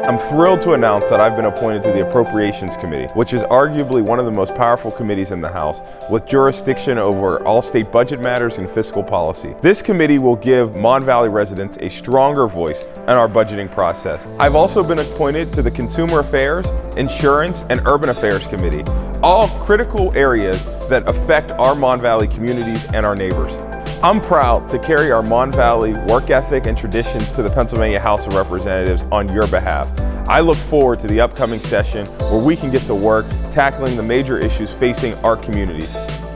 I'm thrilled to announce that I've been appointed to the Appropriations Committee, which is arguably one of the most powerful committees in the House, with jurisdiction over all state budget matters and fiscal policy. This committee will give Mon Valley residents a stronger voice in our budgeting process. I've also been appointed to the Consumer Affairs, Insurance, and Urban Affairs Committee, all critical areas that affect our Mon Valley communities and our neighbors. I'm proud to carry our Mon Valley work ethic and traditions to the Pennsylvania House of Representatives on your behalf. I look forward to the upcoming session where we can get to work tackling the major issues facing our communities.